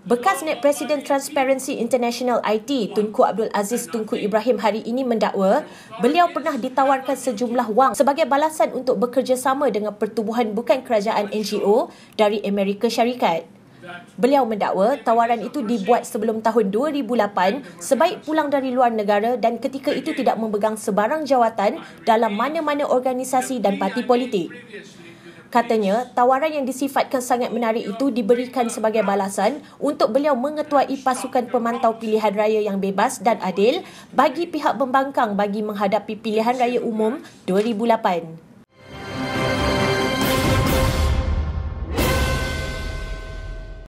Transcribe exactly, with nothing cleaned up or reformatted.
Bekas Naib Presiden Transparency International I T Tunku Abdul Aziz Tunku Ibrahim hari ini mendakwa beliau pernah ditawarkan sejumlah wang sebagai balasan untuk bekerjasama dengan pertubuhan bukan kerajaan N G O dari Amerika Syarikat. Beliau mendakwa tawaran itu dibuat sebelum tahun dua ribu lapan sebaik pulang dari luar negara dan ketika itu tidak memegang sebarang jawatan dalam mana-mana organisasi dan parti politik. Katanya, tawaran yang disifatkan sangat menarik itu diberikan sebagai balasan untuk beliau mengetuai pasukan pemantau pilihan raya yang bebas dan adil bagi pihak pembangkang bagi menghadapi pilihan raya umum dua ribu lapan.